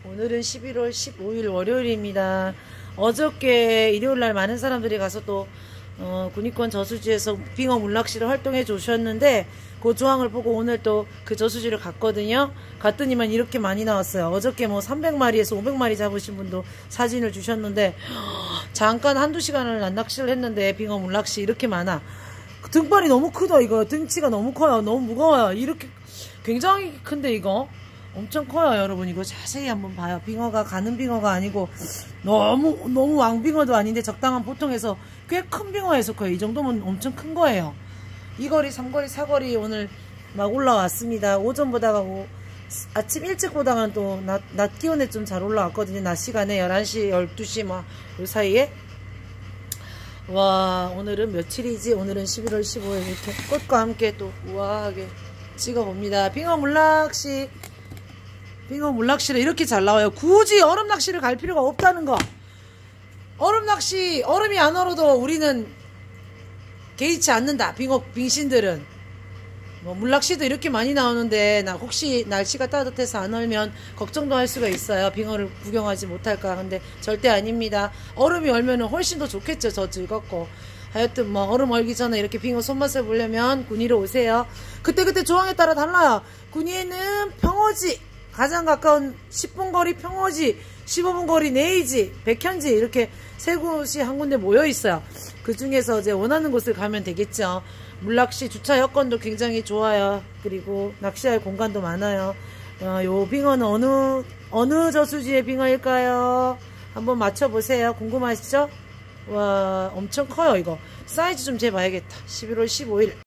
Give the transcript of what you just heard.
오늘은 11월 15일 월요일입니다. 어저께 일요일날 많은 사람들이 가서 또 군위권 저수지에서 빙어 물낚시를 활동해 주셨는데 그 조항을 보고 오늘 또 그 저수지를 갔거든요. 갔더니만 이렇게 많이 나왔어요. 어저께 뭐 300마리에서 500마리 잡으신 분도 사진을 주셨는데 잠깐 한두 시간을 낚시를 했는데 빙어 물낚시 이렇게 많아. 등발이 너무 크다. 이거 등치가 너무 커요. 너무 무거워요. 이렇게 굉장히 큰데 이거 엄청 커요. 여러분 이거 자세히 한번 봐요. 빙어가 가는 빙어가 아니고 너무 왕빙어도 아닌데 적당한 보통에서 꽤 큰 빙어에 속해요. 이 정도면 엄청 큰 거예요. 2거리 3거리 4거리 오늘 막 올라왔습니다. 오전 보다가 아침 일찍 보다가는 또 낮 기온에 좀 잘 올라왔거든요. 낮 시간에 11시 12시 뭐 그 사이에. 와, 오늘은 며칠이지? 오늘은 11월 15일 이렇게 꽃과 함께 또 우아하게 찍어봅니다. 빙어 물낚시를 이렇게 잘 나와요. 굳이 얼음 낚시를 갈 필요가 없다는 거. 얼음 낚시, 얼음이 안 얼어도 우리는 개의치 않는다. 빙신들은. 뭐 물낚시도 이렇게 많이 나오는데 혹시 날씨가 따뜻해서 안 얼면 걱정도 할 수가 있어요. 빙어를 구경하지 못할까. 근데 절대 아닙니다. 얼음이 얼면은 훨씬 더 좋겠죠. 더 즐겁고. 하여튼 뭐 얼음 얼기 전에 이렇게 빙어 손맛을 보려면 군위로 오세요. 그때 조항에 따라 달라요. 군위에는 평어지, 가장 가까운 10분 거리 평어지, 15분 거리 내이지, 백현지 이렇게 세 곳이 한 군데 모여 있어요. 그 중에서 이제 원하는 곳을 가면 되겠죠. 물낚시 주차 여건도 굉장히 좋아요. 그리고 낚시할 공간도 많아요. 요 빙어는 어느 저수지의 빙어일까요? 한번 맞춰보세요. 궁금하시죠? 와, 엄청 커요 이거. 사이즈 좀 재봐야겠다. 11월 15일